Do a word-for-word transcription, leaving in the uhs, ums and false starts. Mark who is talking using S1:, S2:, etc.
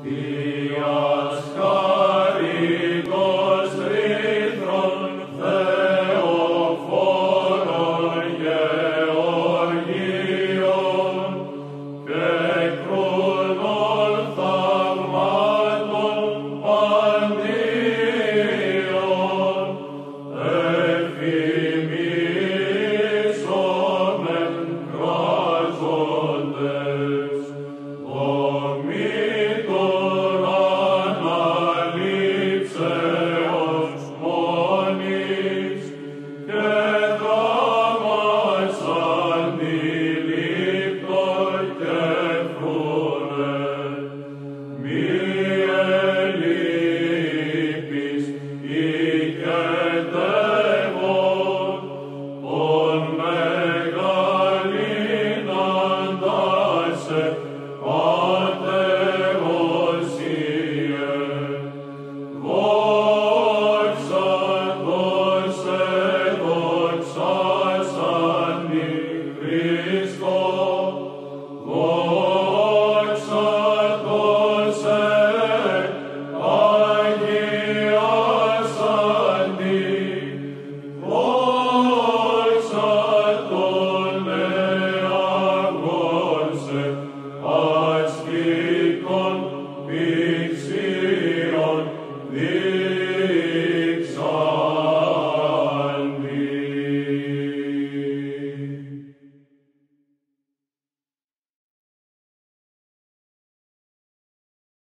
S1: Θείας χαριτός ρήθρον Θεοφόρον Γεωργίων και κρουνών θαυμάτων παντίων εφημίσομεν κράζοντες ομήτων αναλήψεως μόνης και δάμας αντιλήπτο και φρούνε. Μη ελείπεις οικετεύων ον μεγαλύναντας σε